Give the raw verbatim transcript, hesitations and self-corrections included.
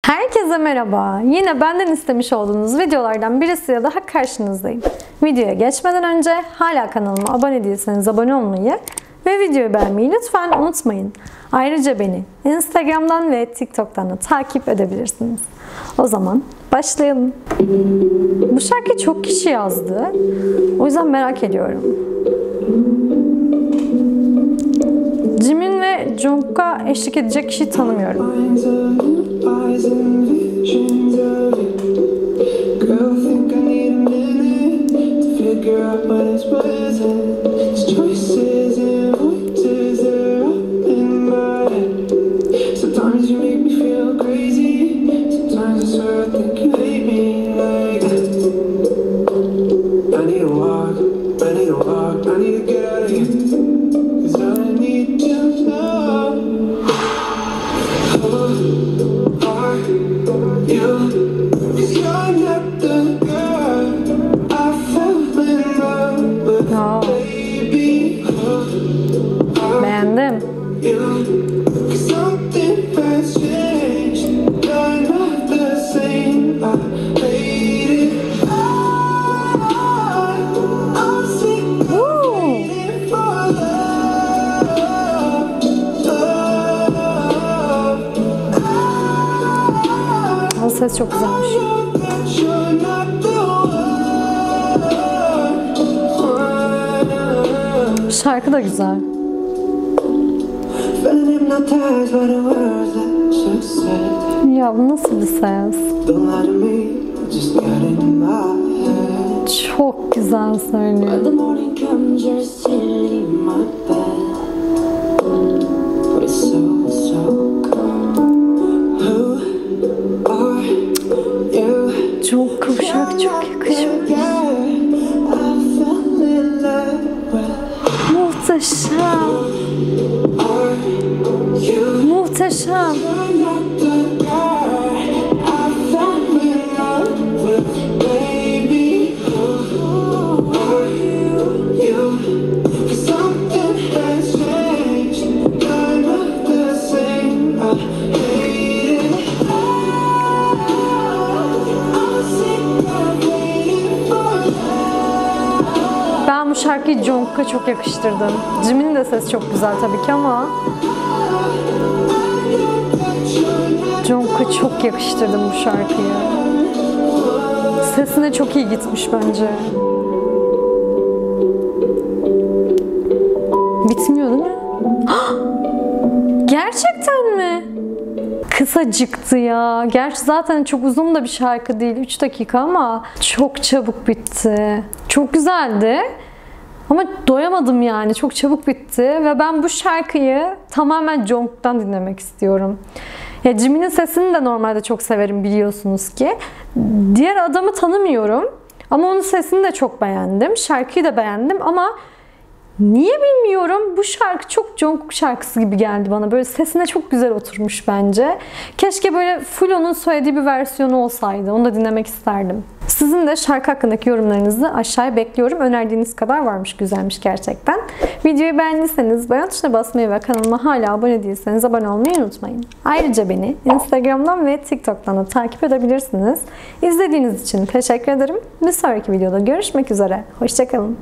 Herkese merhaba. Yine benden istemiş olduğunuz videolardan birisiyle daha karşınızdayım. Videoya geçmeden önce hala kanalıma abone değilseniz abone olmayı ve videoyu beğenmeyi lütfen unutmayın. Ayrıca beni Instagram'dan ve TikTok'tan da takip edebilirsiniz. O zaman başlayalım. Bu şarkıyı çok kişi yazdı. O yüzden merak ediyorum. Jimin ve Jungkook'a eşlik edecek kişiyi tanımıyorum. Beğendim. O ses çok güzelmiş. Şarkı da güzel. Ya bu nasıl bir ses? Çok güzel söylüyor. Çok kuşak çok yakışmış. Muhteşem. Muhteşem. Ben bu şarkıyı Jungkook'a çok yakıştırdım. Jimin'in de sesi çok güzel tabii ki ama Jungkook'a çok yakıştırdım bu şarkıyı. Sesine çok iyi gitmiş bence. Bitmiyor değil mi? Gerçekten mi? Kısacıktı ya. Gerçi zaten çok uzun da bir şarkı değil. üç dakika ama çok çabuk bitti. Çok güzeldi. Ama doyamadım yani. Çok çabuk bitti. Ve ben bu şarkıyı tamamen Jungkook'tan dinlemek istiyorum. Ya Jimin'in sesini de normalde çok severim biliyorsunuz ki. Diğer adamı tanımıyorum. Ama onun sesini de çok beğendim. Şarkıyı da beğendim ama niye bilmiyorum. Bu şarkı çok Jungkook şarkısı gibi geldi bana. Böyle sesine çok güzel oturmuş bence. Keşke böyle full onun söylediği bir versiyonu olsaydı. Onu da dinlemek isterdim. Sizin de şarkı hakkındaki yorumlarınızı aşağıya bekliyorum. Önerdiğiniz kadar varmış, güzelmiş gerçekten. Videoyu beğendiyseniz beğen tuşuna basmayı ve kanalıma hala abone değilseniz abone olmayı unutmayın. Ayrıca beni Instagram'dan ve TikTok'tan da takip edebilirsiniz. İzlediğiniz için teşekkür ederim. Bir sonraki videoda görüşmek üzere. Hoşça kalın.